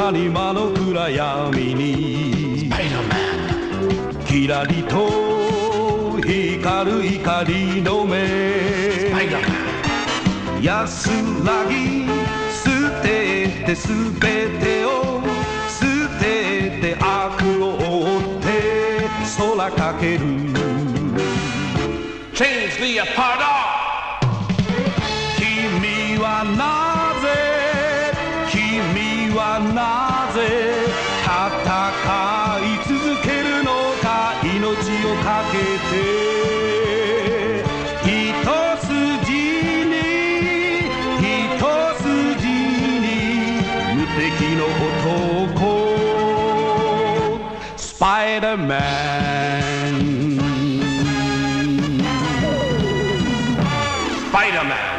谷間の暗闇にキラリと光る光の目安らぎ捨ててすべてを捨てて悪を追って空かける Change the Leopardon 君はなぜ君はなぜ戦い続けるのか命をかけて一筋に無敵の男スパイダーマン Spider-Man